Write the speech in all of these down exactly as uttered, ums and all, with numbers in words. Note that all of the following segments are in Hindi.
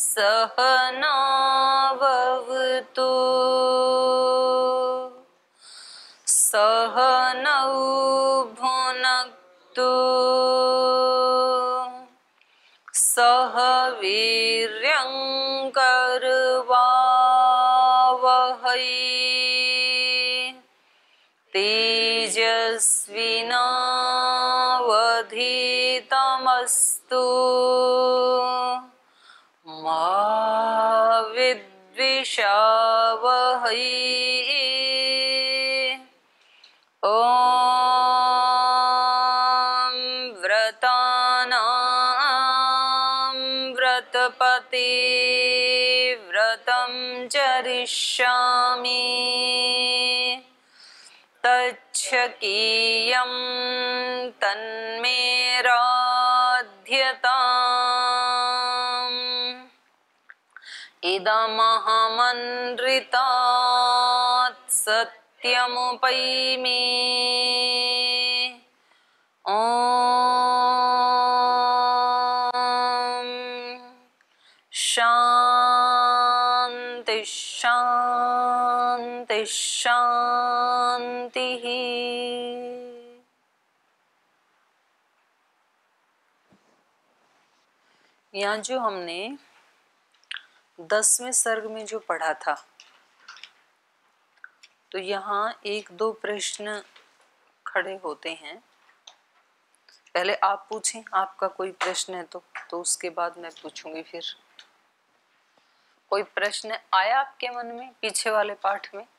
सहनाववतु सहनौ भुनक्तु सह वीर्यं करवावहै तेजस्विनावधीतमस्तु मा विद्विषावहै। ॐ व्रतानां व्रतपते व्रतं चरिष्यामि तच्छकीयं तन्मे राध्यताम् इदमहमनृतात् सत्यमुपैमि। ॐ शान्ति शान्ति शान्तिः। यहाँ जो हमने दसवें सर्ग में जो पढ़ा था, तो यहाँ एक दो प्रश्न खड़े होते हैं। पहले आप पूछें, आपका कोई प्रश्न है तो तो उसके बाद मैं पूछूंगी। फिर कोई प्रश्न आया आपके मन में पीछे वाले पाठ में?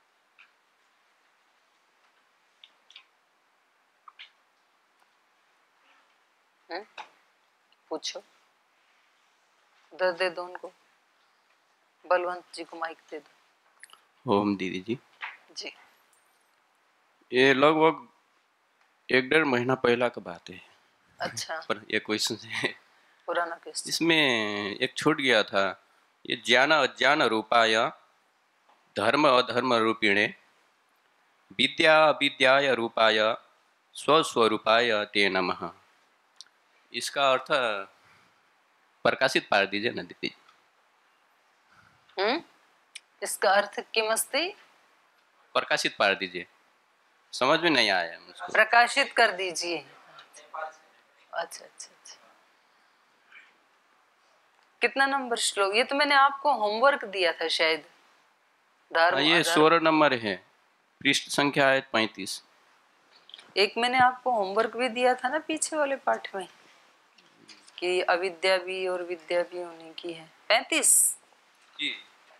हैं? पूछो, उधर दे दो उनको, बलवंत जी को माइक दे दो। ओम दीदी जी जी, ये लगभग एक डेढ़ महीना पहला का बात है। अच्छा, पर ये क्वेश्चन है पुराना क्वेश्चन। इसमें एक छूट गया था, ये ज्ञान अज्ञान रूपाय धर्म अधर्म रूपिणे विद्या अविद्याय रूपाय स्वस्वरूपाय ते नमः। इसका अर्थ प्रकाशित पार दीजिए ना दीदी। हम्म इसका अर्थ किमस्ति? प्रकाशित पार दीजिए, समझ में नहीं आया मुझको। प्रकाशित कर दीजिए। अच्छा अच्छा अच्छा, कितना नंबर श्लोक? ये तो मैंने आपको होमवर्क दिया था शायद। धर्म हाँ, ये अधर्म। सोलह नंबर है, पृष्ठ संख्या है पैंतीस। एक मैंने आपको होमवर्क भी दिया था ना पीछे वाले पाठ में, कि अविद्या भी और विद्या भी होने की है। पैंतीस जी,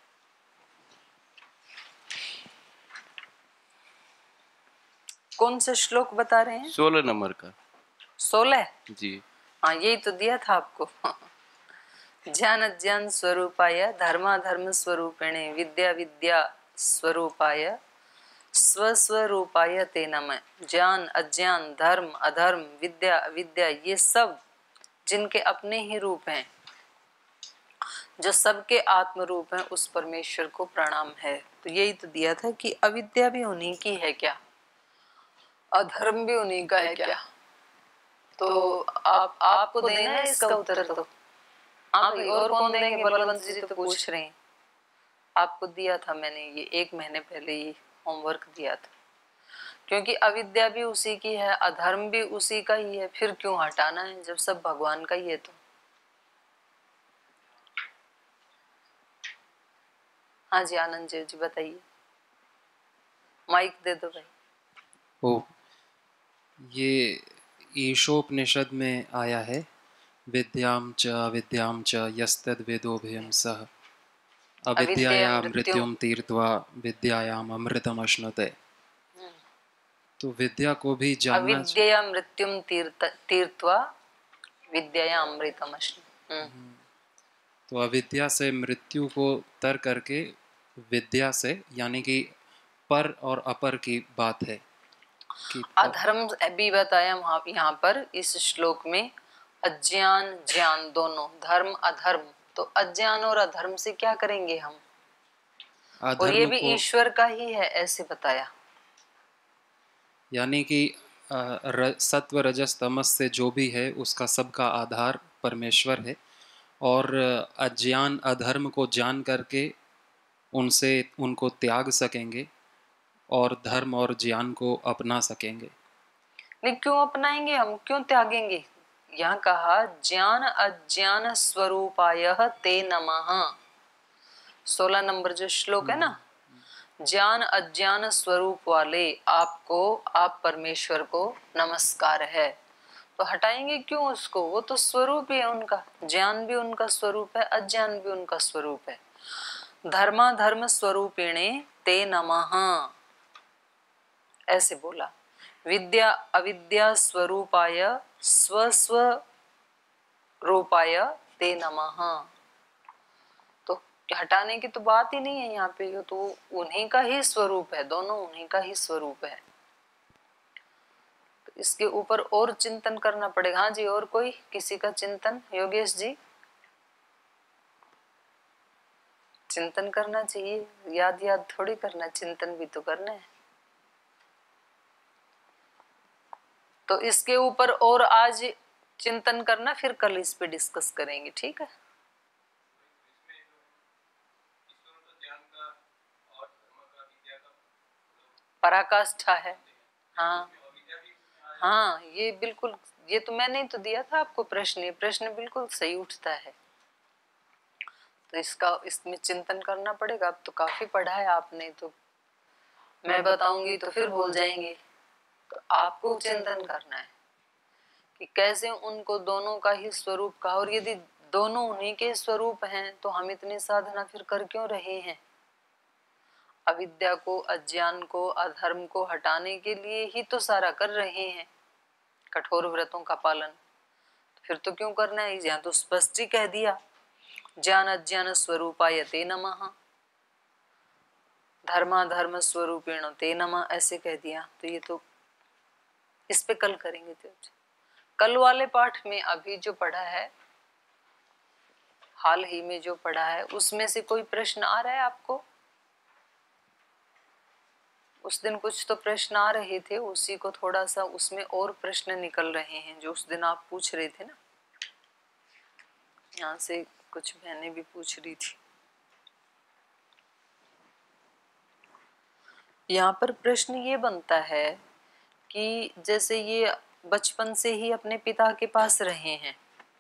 कौन सा श्लोक बता रहे हैं? सोलह नंबर का। सोलह जी हाँ, यही तो दिया था आपको। ज्ञान अज्ञान स्वरूपाय धर्माधर्म स्वरूपिणे विद्या विद्या स्वरूपाय स्वस्वरूपाय ते नमः। ज्ञान अज्ञान धर्म अधर्म विद्या अविद्या, ये सब जिनके अपने ही रूप हैं, जो सबके आत्म रूप हैं, उस परमेश्वर को प्रणाम है। तो यही तो दिया था कि अविद्या भी उन्हीं की है क्या, अधर्म भी उन्हीं का है क्या। तो आप आपको देना है इसका उत्तर। तो हाँ भाई, और कौन देंगे? बलवंत जी तो पूछ रहे हैं। आपको दिया था मैंने, ये एक महीने पहले ये होमवर्क दिया था। क्योंकि अविद्या भी उसी की है, अधर्म भी उसी का ही है, फिर क्यों हटाना है जब सब भगवान का ही है। तो हाँ जी, आनंद जी जी बताइए, माइक दे दो भाई। ओ, ये ईशोपनिषद में आया है, विद्याम च अविद्याम च यस्तद् वेदोभयं सः अविद्यायां मृत्युम तीर्त्वा विद्यायाम अमृतम अश्नुते। तो विद्या को भी जानना, अविद्या मृत्युम तीर्त्वा विद्याया अमृतम अश्नुते। तो अविद्या से मृत्यु को तर करके विद्या से, यानी कि पर और अपर की बात है कि अधर्म भी बताया वहां यहाँ पर इस श्लोक में, अज्ञान ज्ञान दोनों, धर्म अधर्म। तो अज्ञान और अधर्म से क्या करेंगे हम, और ये भी ईश्वर का ही है, ऐसे बताया। यानी कि सत्व रजस तमस से जो भी है उसका सबका आधार परमेश्वर है, और अज्ञान अधर्म को जान करके उनसे उनको त्याग सकेंगे और धर्म और ज्ञान को अपना सकेंगे। नहीं, क्यों अपनाएंगे हम, क्यों त्यागेंगे? यहाँ कहा ज्ञान अज्ञान स्वरूपाय ते नमः। सोलह नंबर जो श्लोक है ना, ज्ञान अज्ञान स्वरूप वाले आपको, आप परमेश्वर को नमस्कार है। तो हटाएंगे क्यों उसको? वो तो स्वरूप ही है उनका, ज्ञान भी उनका स्वरूप है, अज्ञान भी उनका स्वरूप है। धर्मा धर्म स्वरूपिणे ते नमः ऐसे बोला। विद्या अविद्या स्वरूपाय स्वस्व रूपाय ते नमः। तो हटाने की तो बात ही नहीं है यहाँ पे, तो उन्हीं का ही स्वरूप है, दोनों उन्हीं का ही स्वरूप है। तो इसके ऊपर और चिंतन करना पड़ेगा। हाँ जी, और कोई किसी का चिंतन? योगेश जी, चिंतन करना चाहिए, याद याद थोड़ी करना, चिंतन भी तो करना है। तो इसके ऊपर और आज चिंतन करना, फिर कल इस पे डिस्कस करेंगे, ठीक है? पराकाष्ठा है। हाँ हाँ, ये बिल्कुल, ये तो मैंने तो दिया था आपको प्रश्न, ये प्रश्न बिल्कुल सही उठता है। तो इसका इसमें चिंतन करना पड़ेगा। अब तो काफी पढ़ा है आपने, तो मैं बताऊंगी तो फिर भूल जाएंगे। तो आपको चिंतन करना है कि कैसे उनको दोनों का ही स्वरूप कहा, और यदि दोनों उन्हीं के स्वरूप हैं तो हम इतनी साधना फिर कर क्यों रहे हैं? अविद्या को, अज्ञान को, अधर्म को हटाने के लिए ही तो सारा कर रहे हैं, कठोर व्रतों का पालन। तो फिर तो क्यों करना है? यहाँ तो स्पष्ट ही कह दिया, ज्ञान अज्ञान स्वरूपाय ते नमः, धर्मा धर्म स्वरूपेण ते नमः ऐसे कह दिया। तो ये तो इस पे कल करेंगे। तो कल वाले पाठ में अभी जो पढ़ा है, हाल ही में जो पढ़ा है, उसमें से कोई प्रश्न आ रहा है आपको? उस दिन कुछ तो प्रश्न आ रहे थे, उसी को थोड़ा सा उसमें और प्रश्न निकल रहे हैं जो उस दिन आप पूछ रहे थे ना। यहाँ से कुछ बहनें भी पूछ रही थी। यहाँ पर प्रश्न ये बनता है कि जैसे ये बचपन से ही अपने पिता के पास रहे हैं,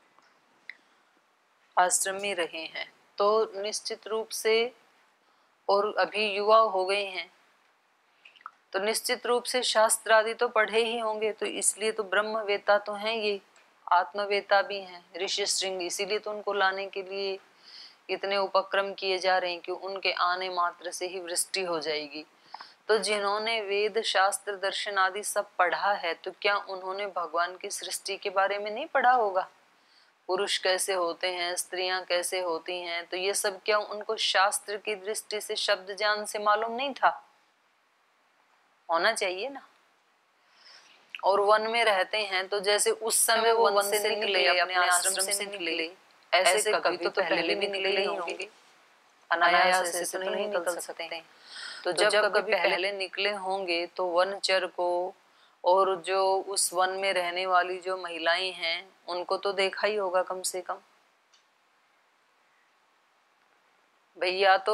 आश्रम में रहे हैं, तो निश्चित रूप से, और अभी युवा हो गए हैं तो निश्चित रूप से शास्त्र आदि तो पढ़े ही होंगे। तो इसलिए तो ब्रह्मवेता तो हैं, ये आत्मवेता भी हैं ऋषि श्रृंग। इसीलिए तो उनको लाने के लिए इतने उपक्रम किए जा रहे हैं कि उनके आने मात्र से ही वृष्टि हो जाएगी। तो जिन्होंने वेद शास्त्र दर्शन आदि सब पढ़ा है, तो क्या उन्होंने भगवान की सृष्टि के बारे में नहीं पढ़ा होगा? पुरुष कैसे होते हैं, स्त्रियां कैसे होती हैं, तो ये सब क्या उनको शास्त्र की दृष्टि से, शब्द ज्ञान से मालूम नहीं था? होना चाहिए ना। और वन में रहते हैं तो जैसे उस समय वो वन से निकले, अपने आश्रम से निकले, ऐसे कभी तो पहले भी निकले ही होंगे, अनायास ऐसे तो नहीं निकल सकते। तो जब कभी पहले निकले होंगे तो वनचर को और जो उस वन में रहने वाली जो महिलाएं हैं उनको तो देखा ही होगा कम से कम। भैया तो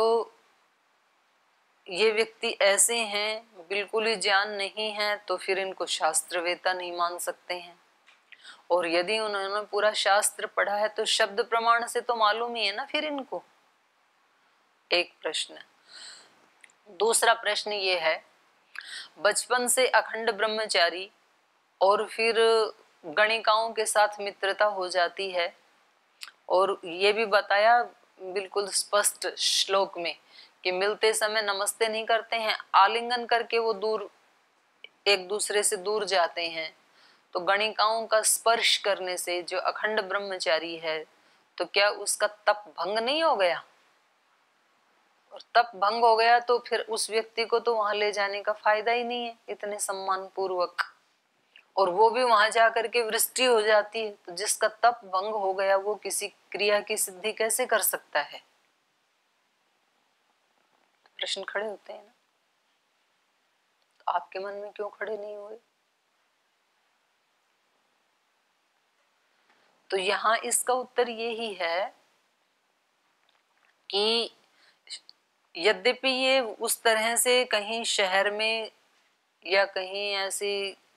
ये व्यक्ति ऐसे हैं, बिल्कुल ही ज्ञान नहीं है, तो फिर इनको शास्त्रवेता नहीं मान सकते हैं। और यदि उन्होंने पूरा शास्त्र पढ़ा है तो शब्द प्रमाण से तो मालूम ही है ना फिर इनको। एक प्रश्न। दूसरा प्रश्न ये है, बचपन से अखंड ब्रह्मचारी और फिर गणिकाओं के साथ मित्रता हो जाती है, और ये भी बताया बिल्कुल स्पष्ट श्लोक में कि मिलते समय नमस्ते नहीं करते हैं, आलिंगन करके वो दूर, एक दूसरे से दूर जाते हैं। तो गणिकाओं का स्पर्श करने से जो अखंड ब्रह्मचारी है, तो क्या उसका तप भंग नहीं हो गया? और तप भंग हो गया तो फिर उस व्यक्ति को तो वहां ले जाने का फायदा ही नहीं है इतने सम्मान पूर्वक, और वो भी वहां जाकर के वृष्टि हो जाती है। तो जिसका तप भंग हो गया वो किसी क्रिया की सिद्धि कैसे कर सकता है? प्रश्न खड़े होते हैं ना। तो आपके मन में क्यों खड़े नहीं हुए? तो यहाँ इसका उत्तर यही है कि यद्यपि ये उस तरह से कहीं शहर में या कहीं ऐसी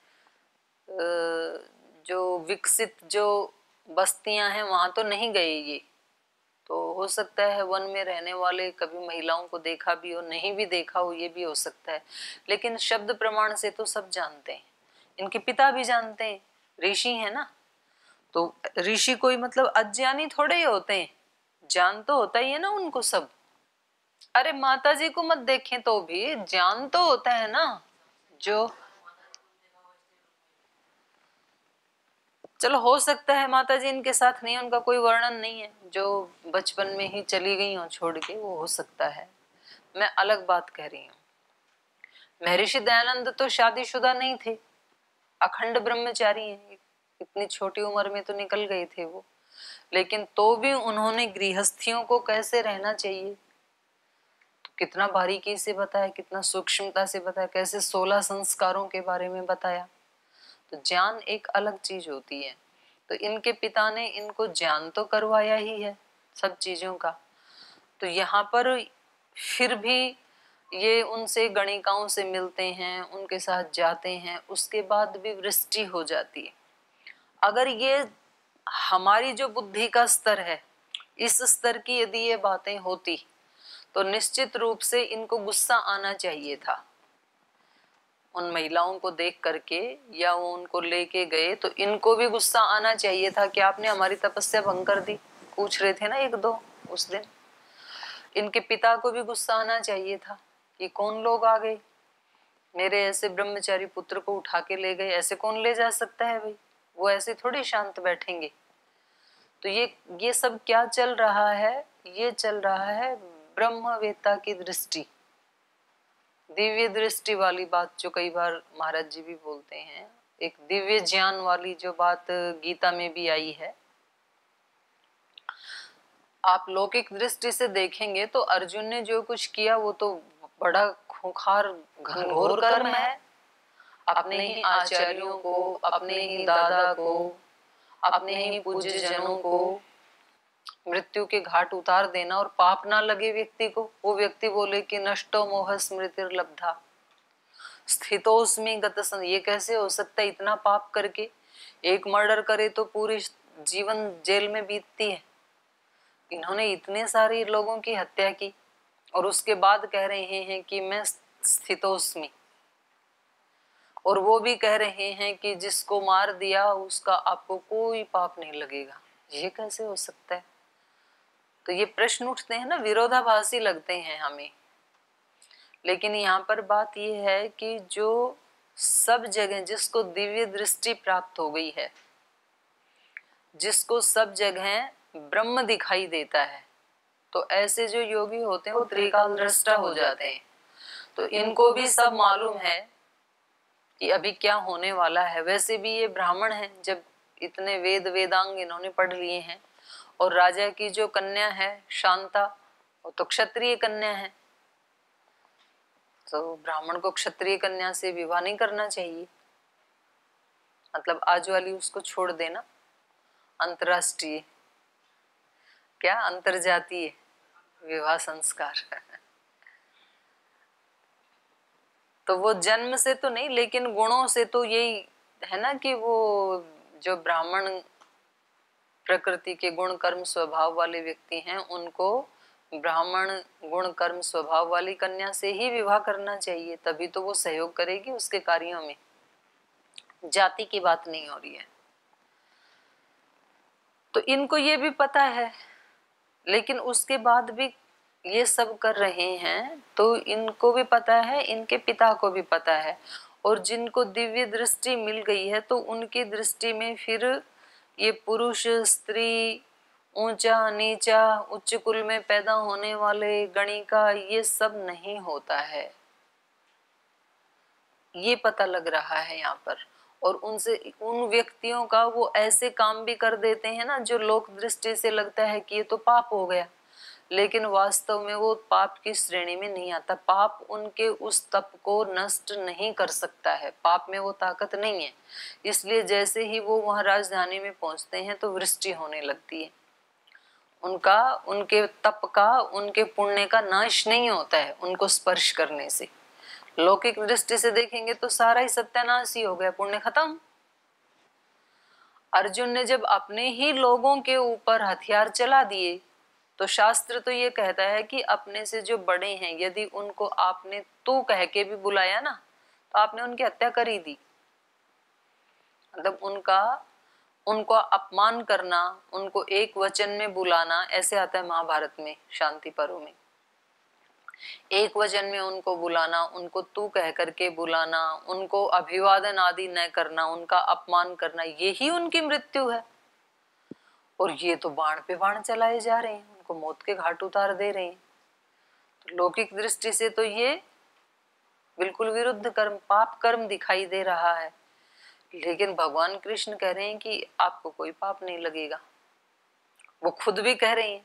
जो विकसित जो बस्तियां हैं वहां तो नहीं गए ये, तो हो सकता है वन में रहने वाले कभी महिलाओं को देखा भी हो, नहीं भी देखा हो, ये भी हो सकता है। लेकिन शब्द प्रमाण से तो सब जानते हैं, इनके पिता भी जानते हैं, ऋषि है ना। तो ऋषि कोई मतलब अज्ञानी थोड़े ही होते हैं, ज्ञान तो होता ही है ना उनको सब। अरे माता जी को मत देखें तो भी ज्ञान तो होता है ना। जो चलो हो सकता है माता जी इनके साथ नहीं, उनका कोई वर्णन नहीं है, जो बचपन में ही चली गई हो छोड़ के, वो हो सकता है। मैं अलग बात कह रही हूँ। महर्षि दयानंद तो शादीशुदा नहीं थे, अखंड ब्रह्मचारी हैं, इतनी छोटी उम्र में तो निकल गए थे वो। लेकिन तो भी उन्होंने गृहस्थियों को कैसे रहना चाहिए तो कितना बारीकी से बताया, कितना सूक्ष्मता से बताया, कैसे सोलह संस्कारों के बारे में बताया। तो ज्ञान एक अलग चीज होती है। तो इनके पिता ने इनको ज्ञान तो करवाया ही है सब चीजों का। तो यहाँ पर फिर भी ये उनसे गणिकाओं से मिलते हैं, उनके साथ जाते हैं, उसके बाद भी वृष्टि हो जाती है। अगर ये हमारी जो बुद्धि का स्तर है, इस स्तर की यदि ये बातें होती तो निश्चित रूप से इनको गुस्सा आना चाहिए था उन महिलाओं को देख करके, या वो उनको लेके गए तो इनको भी गुस्सा आना चाहिए था कि आपने हमारी तपस्या भंग कर दी। पूछ रहे थे ना एक दो उस दिन। इनके पिता को भी गुस्सा आना चाहिए था कि कौन लोग आ गए, मेरे ऐसे ब्रह्मचारी पुत्र को उठा के ले गए, ऐसे कौन ले जा सकता है भाई, वो ऐसे थोड़ी शांत बैठेंगे। तो ये ये सब क्या चल रहा है, ये चल रहा है ब्रह्मवेत्ता की दृष्टि, दिव्य दृष्टि वाली बात, जो कई बार महाराज जी भी बोलते हैं, एक दिव्य ज्ञान वाली जो बात गीता में भी आई है। आप लौकिक दृष्टि से देखेंगे तो अर्जुन ने जो कुछ किया वो तो बड़ा खूंखार घनघोर कर्म है। अपने ही आचार्यों को, अपने ही दादा को, अपने ही पूज्य जनों को मृत्यु के घाट उतार देना और पाप ना लगे व्यक्ति को। वो व्यक्ति बोले कि नष्टो मोह स्मृतिर्लब्धा स्थितोस्मि गतसन। ये कैसे हो सकता है इतना पाप करके? एक मर्डर करे तो पूरी जीवन जेल में बीतती है, इन्होंने इतने सारे लोगों की हत्या की और उसके बाद कह रहे हैं कि मैं स्थितोस्मि। और वो भी कह रहे हैं कि जिसको मार दिया उसका आपको कोई पाप नहीं लगेगा। ये कैसे हो सकता है? तो ये प्रश्न उठते हैं ना, विरोधाभासी लगते हैं हमें। लेकिन यहाँ पर बात ये है कि जो सब जगह जिसको दिव्य दृष्टि प्राप्त हो गई है, जिसको सब जगह ब्रह्म दिखाई देता है, तो ऐसे जो योगी होते हैं वो त्रिकाल दृष्टा हो जाते हैं। तो इनको भी सब मालूम है कि अभी क्या होने वाला है। वैसे भी ये ब्राह्मण हैं, जब इतने वेद वेदांग इन्होंने पढ़ लिए हैं। और राजा की जो कन्या है शांता, वो तो क्षत्रिय कन्या है, तो ब्राह्मण को क्षत्रिय कन्या से विवाह नहीं करना चाहिए। मतलब आज वाली उसको छोड़ देना, अंतरराष्ट्रीय क्या अंतरजातीय विवाह संस्कार तो वो जन्म से तो नहीं, लेकिन गुणों से तो यही है ना कि वो जो ब्राह्मण प्रकृति के गुण कर्म स्वभाव वाले व्यक्ति हैं, उनको ब्राह्मण गुण कर्म स्वभाव वाली कन्या से ही विवाह करना चाहिए, तभी तो वो सहयोग करेगी उसके कार्यों में। जाति की बात नहीं हो रही है। तो इनको ये भी पता है, लेकिन उसके बाद भी ये सब कर रहे हैं। तो इनको भी पता है, इनके पिता को भी पता है। और जिनको दिव्य दृष्टि मिल गई है तो उनकी दृष्टि में फिर ये पुरुष स्त्री, ऊंचा नीचा, उच्च कुल में पैदा होने वाले, गणिका, ये सब नहीं होता है, ये पता लग रहा है यहाँ पर। और उनसे उन व्यक्तियों का वो ऐसे काम भी कर देते हैं ना जो लोक दृष्टि से लगता है कि ये तो पाप हो गया, लेकिन वास्तव में वो पाप की श्रेणी में नहीं आता। पाप उनके उस तप को नष्ट नहीं कर सकता है, पाप में वो ताकत नहीं है। इसलिए जैसे ही वो वहां राजधानी में पहुंचते हैं तो वृष्टि होने लगती है। उनका, उनके तप का, उनके पुण्य का नाश नहीं होता है उनको स्पर्श करने से। लौकिक दृष्टि से देखेंगे तो सारा ही सत्यानाश ही हो गया, पुण्य खत्म। अर्जुन ने जब अपने ही लोगों के ऊपर हथियार चला दिए तो शास्त्र तो ये कहता है कि अपने से जो बड़े हैं यदि उनको आपने तू कह के भी बुलाया ना तो आपने उनकी हत्या कर ही दी। मतलब उनका उनको अपमान करना, उनको एक वचन में बुलाना, ऐसे आता है महाभारत में शांति पर्व में। एक वचन में उनको बुलाना, उनको तू कह करके बुलाना, उनको अभिवादन आदि न करना, उनका अपमान करना, यही उनकी मृत्यु है। और ये तो बाण पे बाण चलाए जा रहे हैं, उनको मौत के घाट उतार दे रहे हैं। तो लौकिक दृष्टि से तो ये बिल्कुल विरुद्ध कर्म, पाप कर्म दिखाई दे रहा है। लेकिन भगवान कृष्ण कह रहे हैं कि आपको कोई पाप नहीं लगेगा, वो खुद भी कह रहे हैं।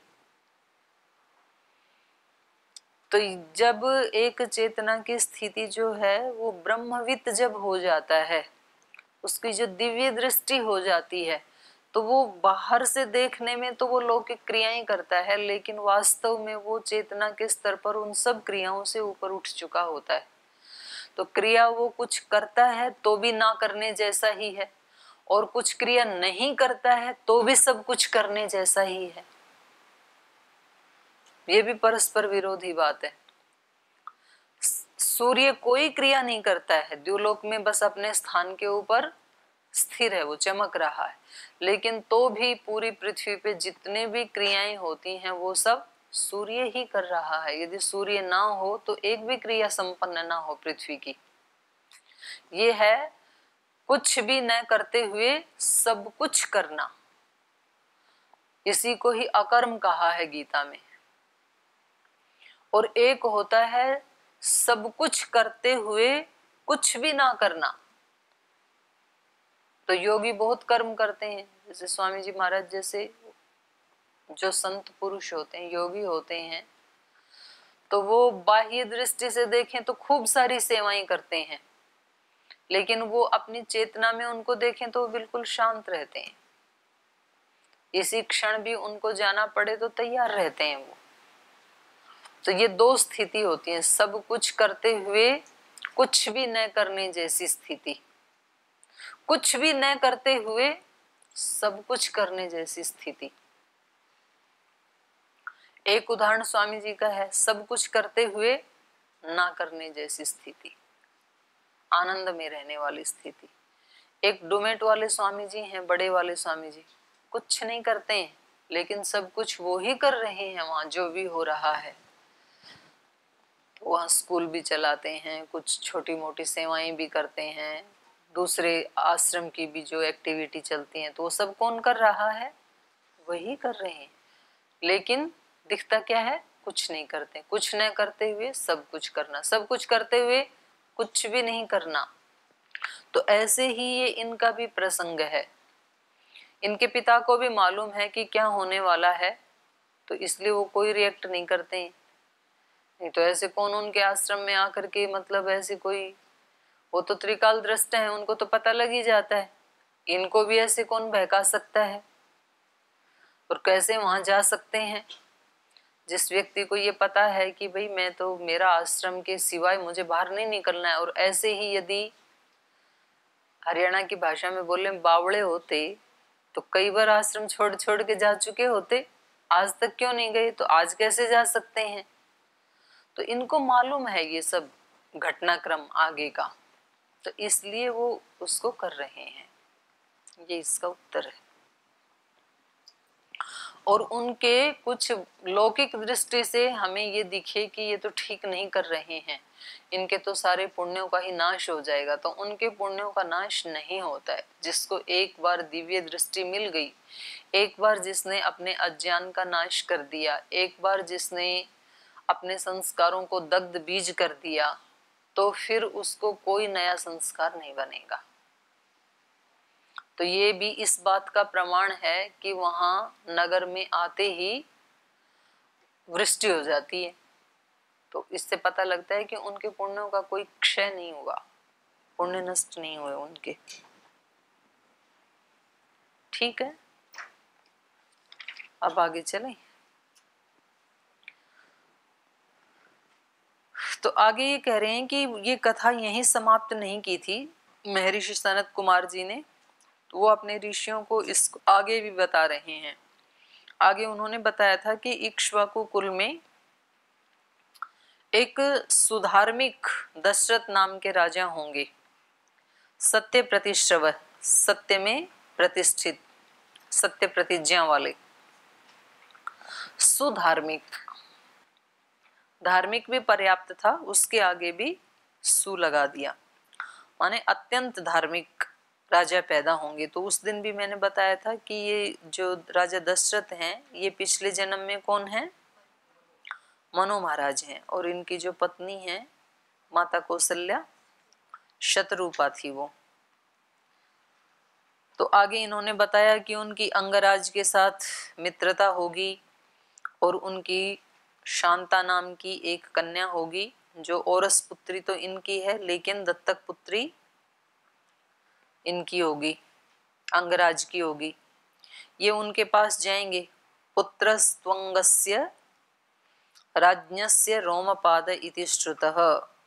तो जब एक चेतना की स्थिति जो है वो ब्रह्मवित जब हो जाता है, उसकी जो दिव्य दृष्टि हो जाती है, तो वो बाहर से देखने में तो वो लौकिक क्रियाएं करता है, लेकिन वास्तव में वो चेतना के स्तर पर उन सब क्रियाओं से ऊपर उठ चुका होता है। तो क्रिया वो कुछ करता है तो भी ना करने जैसा ही है, और कुछ क्रिया नहीं करता है तो भी सब कुछ करने जैसा ही है। ये भी परस्पर विरोधी बात है। सूर्य कोई क्रिया नहीं करता है, द्युलोक में बस अपने स्थान के ऊपर स्थिर है, वो चमक रहा है, लेकिन तो भी पूरी पृथ्वी पे जितने भी क्रियाएं होती हैं वो सब सूर्य ही कर रहा है। यदि सूर्य ना हो तो एक भी क्रिया संपन्न ना हो पृथ्वी की। ये है कुछ भी न करते हुए सब कुछ करना, इसी को ही अकर्म कहा है गीता में। और एक होता है सब कुछ करते हुए कुछ भी ना करना। तो योगी बहुत कर्म करते हैं, जैसे स्वामी जी महाराज जैसे जो संत पुरुष होते हैं, योगी होते हैं, तो वो बाह्य दृष्टि से देखें तो खूब सारी सेवाएं करते हैं, लेकिन वो अपनी चेतना में उनको देखें तो वो बिल्कुल शांत रहते हैं। इसी क्षण भी उनको जाना पड़े तो तैयार रहते हैं वो। तो ये दो स्थिति होती है, सब कुछ करते हुए कुछ भी न करने जैसी स्थिति, कुछ भी न करते हुए सब कुछ करने जैसी स्थिति। एक उदाहरण स्वामी जी का है, सब कुछ करते हुए ना करने जैसी स्थिति, आनंद में रहने वाली स्थिति। एक डोमेट वाले स्वामी जी हैं, बड़े वाले स्वामी जी, कुछ नहीं करते हैं लेकिन सब कुछ वो ही कर रहे हैं वहां जो भी हो रहा है। वहाँ स्कूल भी चलाते हैं, कुछ छोटी मोटी सेवाएं भी करते हैं, दूसरे आश्रम की भी जो एक्टिविटी चलती हैं तो वो सब कौन कर रहा है, वही कर रहे हैं। लेकिन दिखता क्या है, कुछ नहीं करते। कुछ न करते हुए सब कुछ करना, सब कुछ करते हुए कुछ भी नहीं करना। तो ऐसे ही ये इनका भी प्रसंग है। इनके पिता को भी मालूम है कि क्या होने वाला है, तो इसलिए वो कोई रिएक्ट नहीं करते हैं। नहीं तो ऐसे कौन उनके आश्रम में आकर के, मतलब ऐसे कोई, वो तो त्रिकाल दृष्ट है, उनको तो पता लग ही जाता है, इनको भी ऐसे कौन बहका सकता है और कैसे वहां जा सकते हैं। जिस व्यक्ति को ये पता है कि भाई मैं तो, मेरा आश्रम के सिवाय मुझे बाहर नहीं निकलना है, और ऐसे ही यदि हरियाणा की भाषा में बोले बावड़े होते तो कई बार आश्रम छोड़ छोड़ के जा चुके होते, आज तक क्यों नहीं गए, तो आज कैसे जा सकते हैं। तो इनको मालूम है ये सब घटनाक्रम आगे का, तो इसलिए वो उसको कर रहे हैं। ये इसका उत्तर है। और उनके कुछ लौकिक दृष्टि से हमें ये दिखे कि ये तो ठीक नहीं कर रहे हैं, इनके तो सारे पुण्यों का ही नाश हो जाएगा, तो उनके पुण्यों का नाश नहीं होता है। जिसको एक बार दिव्य दृष्टि मिल गई, एक बार जिसने अपने अज्ञान का नाश कर दिया, एक बार जिसने अपने संस्कारों को दग्ध बीज कर दिया, तो फिर उसको कोई नया संस्कार नहीं बनेगा। तो ये भी इस बात का प्रमाण है कि वहां नगर में आते ही वृष्टि हो जाती है। तो इससे पता लगता है कि उनके पुण्यों का कोई क्षय नहीं हुआ, पुण्य नष्ट नहीं हुए उनके। ठीक है, अब आगे चलें। तो आगे ये कह रहे हैं कि ये कथा यहीं समाप्त नहीं की थी महर्षि सनत कुमार जी ने, तो वो अपने ऋषियों को इस आगे भी बता रहे हैं। आगे उन्होंने बताया था कि इक्ष्वाकु कुल में एक सुधार्मिक दशरथ नाम के राजा होंगे, सत्य प्रतिश्रव, सत्य में प्रतिष्ठित, सत्य प्रतिज्ञा वाले, सुधार्मिक, धार्मिक भी पर्याप्त था, उसके आगे भी सु लगा दिया, माने अत्यंत धार्मिक राजा पैदा होंगे। तो उस दिन भी मैंने बताया था कि ये जो राजा दशरथ हैं ये पिछले जन्म में कौन है, मनु महाराज हैं, और इनकी जो पत्नी है माता कौशल्या शतरूपा थी वो। तो आगे इन्होंने बताया कि उनकी अंगराज के साथ मित्रता होगी और उनकी शांता नाम की एक कन्या होगी, जो औरस पुत्री तो इनकी है लेकिन दत्तक पुत्री इनकी होगी, अंगराज की होगी। ये उनके पास जाएंगे। पुत्रस्त्वंगस्य राज्ञस्य रोमपाद इति श्रुतः।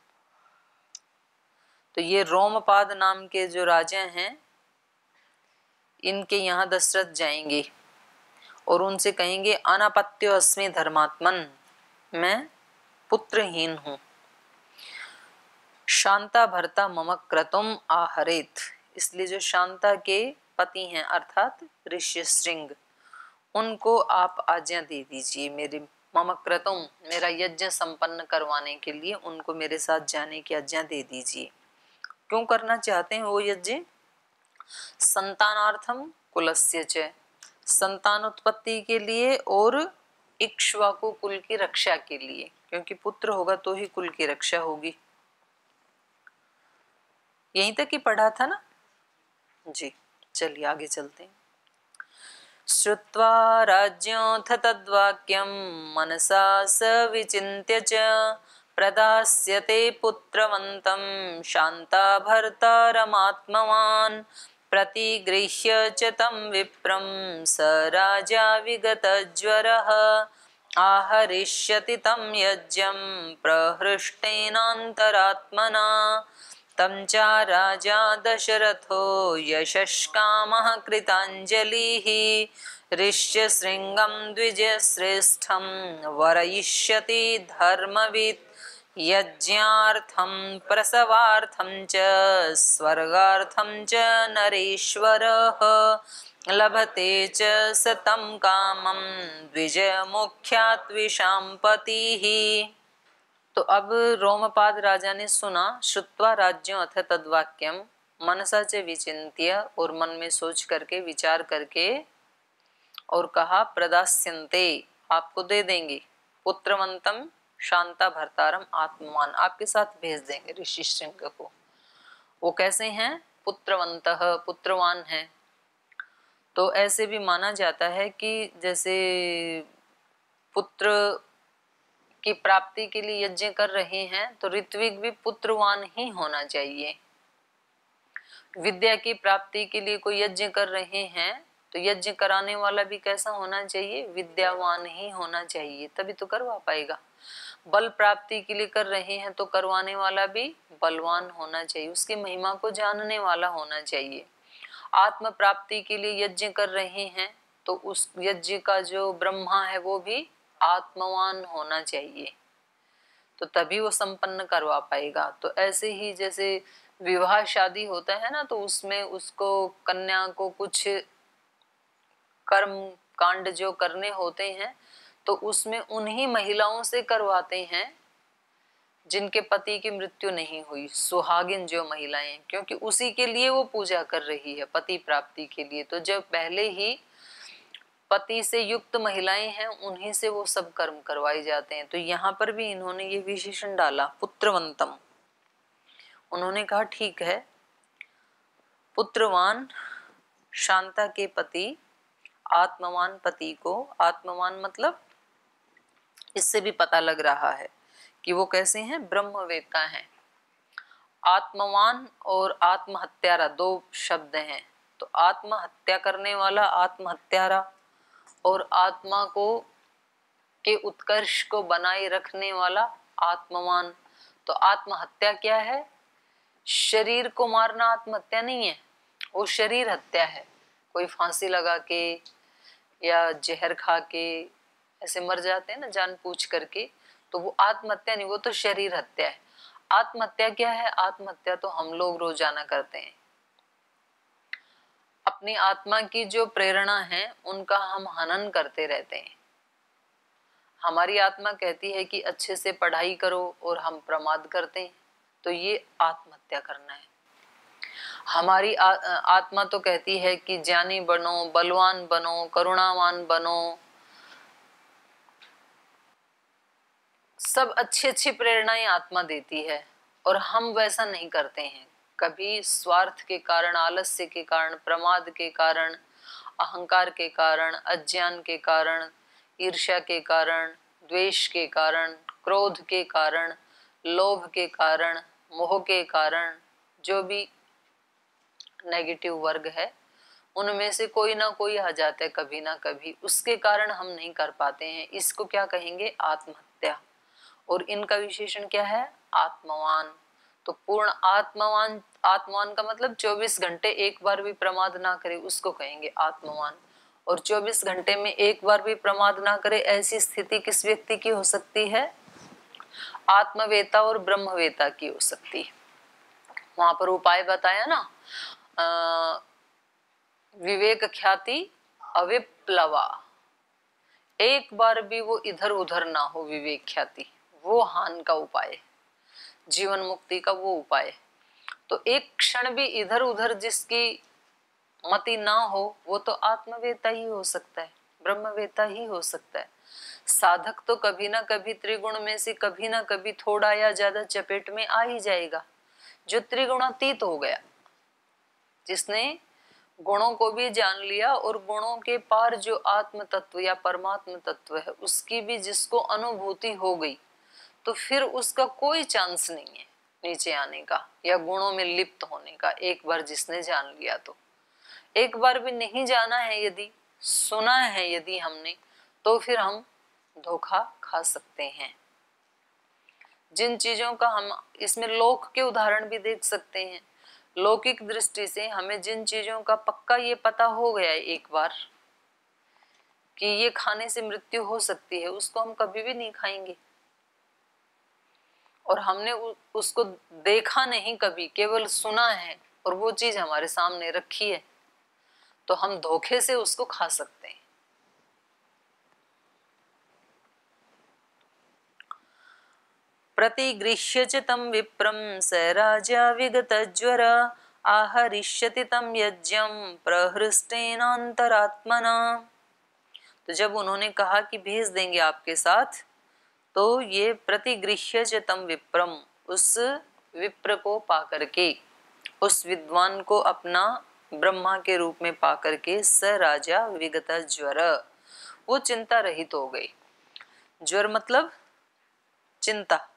तो ये रोमपाद नाम के जो राजा हैं इनके यहाँ दशरथ जाएंगे और उनसे कहेंगे अनापत्यो अस्मि धर्मात्मन, मैं पुत्रहीन हूँ। शांता भरता मम क्रतुम आहरेत, इसलिए जो शांता के पति हैं अर्थात ऋष्यशृंग, उनको आप आज्ञा दे दीजिए मेरे मम क्रतुम, मेरा यज्ञ संपन्न करवाने के लिए उनको मेरे साथ जाने की आज्ञा दे दीजिए। क्यों करना चाहते हैं वो यज्ञ? संतानार्थम कुलस्य च, संतान उत्पत्ति के लिए और इक्ष्वाकु कुल की रक्षा के लिए, क्योंकि पुत्र होगा तो ही कुल की रक्षा होगी। यहीं तक ही पढ़ा था ना जी। चलिए आगे चलते हैं। श्रुत्वा राज्ञोऽथ तद्वाक्यं मनसा स विचिन्त्य च प्रदास्यते पुत्रवन्तं शान्ता भर्तारमात्मवान् प्रतिगृह्य च तं विप्रं स राजा विगतज्वरः आहरिष्यति तं यज्ञं प्रहृष्टेनान्तरात्मना तं च राजा दशरथो यशस्कामः कृताञ्जलिः ऋष्यशृङ्गं द्विजश्रेष्ठं वरयिष्यति धर्मवित् यज्ञार्थं प्रसवार्थं च स्वर्गार्थं च नरेश्वरः लभते च सतं कामं द्विजमुख्यात् विशाम्पतिः। तो अब रोमपाद राजा ने सुना, श्रुत्वा राज्यों अथ तद्वाक्यम, मनसा च विचिन्त्य, और मन में सोच करके विचार करके, और कहा प्रदास्यन्ते, आपको दे देंगे, पुत्रवंतम शांता भर्तारम आत्मवान, आपके साथ भेज देंगे ऋषि श्रृंग को। वो कैसे हैं? पुत्रवंतः, पुत्रवान हैं। तो ऐसे भी माना जाता है कि जैसे पुत्र की प्राप्ति के लिए यज्ञ कर रहे हैं तो ऋत्विक भी पुत्रवान ही होना चाहिए। विद्या की प्राप्ति के लिए कोई यज्ञ कर रहे हैं तो यज्ञ कराने वाला भी कैसा होना चाहिए? विद्यावान ही होना चाहिए, तभी तो करवा पाएगा। बल प्राप्ति के लिए कर रहे हैं तो करवाने वाला भी बलवान होना चाहिए, उसकी महिमा को जानने वाला होना चाहिए। आत्म प्राप्ति के लिए यज्ञ कर रहे हैं तो उस यज्ञ का जो ब्रह्मा है वो भी आत्मवान होना चाहिए, तो तभी वो संपन्न करवा पाएगा। तो ऐसे ही जैसे विवाह शादी होता है ना, तो उसमें उसको कन्या को कुछ कर्म कांड जो करने होते हैं तो उसमें उन्हीं महिलाओं से करवाते हैं जिनके पति की मृत्यु नहीं हुई, सुहागिन जो महिलाएं, क्योंकि उसी के लिए वो पूजा कर रही है पति प्राप्ति के लिए। तो जब पहले ही पति से युक्त महिलाएं हैं उन्हीं से वो सब कर्म करवाए जाते हैं। तो यहाँ पर भी इन्होंने ये विशेषण डाला पुत्रवंतम। उन्होंने कहा ठीक है, पुत्रवान शांता के पति आत्मवान पति को, आत्मवान मतलब इससे भी पता लग रहा है कि वो कैसे हैं, ब्रह्मवेत्ता हैं। आत्मवान और आत्महत्यारा दो शब्द हैं, तो आत्महत्या करने वाला आत्महत्यारा और आत्मा को के उत्कर्ष को बनाए रखने वाला आत्मवान। तो आत्महत्या क्या है? शरीर को मारना आत्महत्या नहीं है, वो शरीर हत्या है। कोई फांसी लगा के या जहर खा के ऐसे मर जाते हैं ना जानबूझ करके, तो वो आत्महत्या नहीं, वो तो शरीर हत्या है। आत्महत्या क्या है? आत्महत्या तो हम लोग रोजाना करते हैं। अपनी आत्मा की जो प्रेरणा है उनका हम हनन करते रहते हैं। हमारी आत्मा कहती है कि अच्छे से पढ़ाई करो और हम प्रमाद करते हैं, तो ये आत्महत्या करना है। हमारी आ, आत्मा तो कहती है कि ज्ञानी बनो, बलवान बनो, करुणावान बनो, सब अच्छी अच्छी प्रेरणाएं आत्मा देती है और हम वैसा नहीं करते हैं। कभी स्वार्थ के कारण, आलस्य के कारण, प्रमाद के कारण, अहंकार के कारण, अज्ञान के कारण, ईर्ष्या के कारण, द्वेष के कारण, क्रोध के कारण, लोभ के कारण, मोह के कारण, जो भी नेगेटिव वर्ग है उनमें से कोई ना कोई आ जाता है कभी ना कभी, उसके कारण हम नहीं कर पाते हैं। इसको क्या कहेंगे? आत्महत्या। और इनका विशेषण क्या है? आत्मवान। तो पूर्ण आत्मवान, आत्मवान का मतलब चौबीस घंटे एक बार भी प्रमाद ना करे, उसको कहेंगे आत्मवान। और चौबीस घंटे में एक बार भी प्रमाद ना करे, ऐसी स्थिति किस व्यक्ति की हो सकती है? आत्मवेता और ब्रह्मवेता की हो सकती है। वहां पर उपाय बताया ना, आ, विवेक ख्याति अविप्लवा, एक बार भी वो इधर उधर ना हो विवेक ख्याति, वो हान का उपाय, जीवन मुक्ति का वो उपाय। तो एक क्षण भी इधर उधर जिसकी मति ना हो वो तो आत्मवेता ही हो सकता है, ब्रह्मवेता ही हो सकता है। साधक तो कभी ना कभी त्रिगुण में से कभी ना कभी थोड़ा या ज्यादा चपेट में आ ही जाएगा। जो त्रिगुणातीत हो गया, जिसने गुणों को भी जान लिया और गुणों के पार जो आत्म तत्व या परमात्म तत्व है उसकी भी जिसको अनुभूति हो गई, तो फिर उसका कोई चांस नहीं है नीचे आने का या गुणों में लिप्त होने का। एक बार जिसने जान लिया, तो एक बार भी नहीं जाना है यदि, सुना है यदि हमने, तो फिर हम धोखा खा सकते हैं। जिन चीजों का हम इसमें लोक के उदाहरण भी देख सकते हैं। लौकिक दृष्टि से हमें जिन चीजों का पक्का ये पता हो गया है एक बार कि ये खाने से मृत्यु हो सकती है, उसको हम कभी भी नहीं खाएंगे। और हमने उसको देखा नहीं कभी, केवल सुना है और वो चीज हमारे सामने रखी है, तो हम धोखे से उसको खा सकते हैं। प्रतिगृह्य च तं विप्रं स राजा विगतज्वर आहरिष्यति तं यज्ञं प्रहृष्टेनान्तरात्मना। तो जब उन्होंने कहा कि भेज देंगे आपके साथ, तो ये प्रतिगृह्य च तं विप्रम, उस विप्र को पाकर के, उस विद्वान को अपना ब्रह्मा के रूप में पाकर के, स राजा विगत ज्वर, वो चिंता रहित हो गई। ज्वर मतलब चिंता,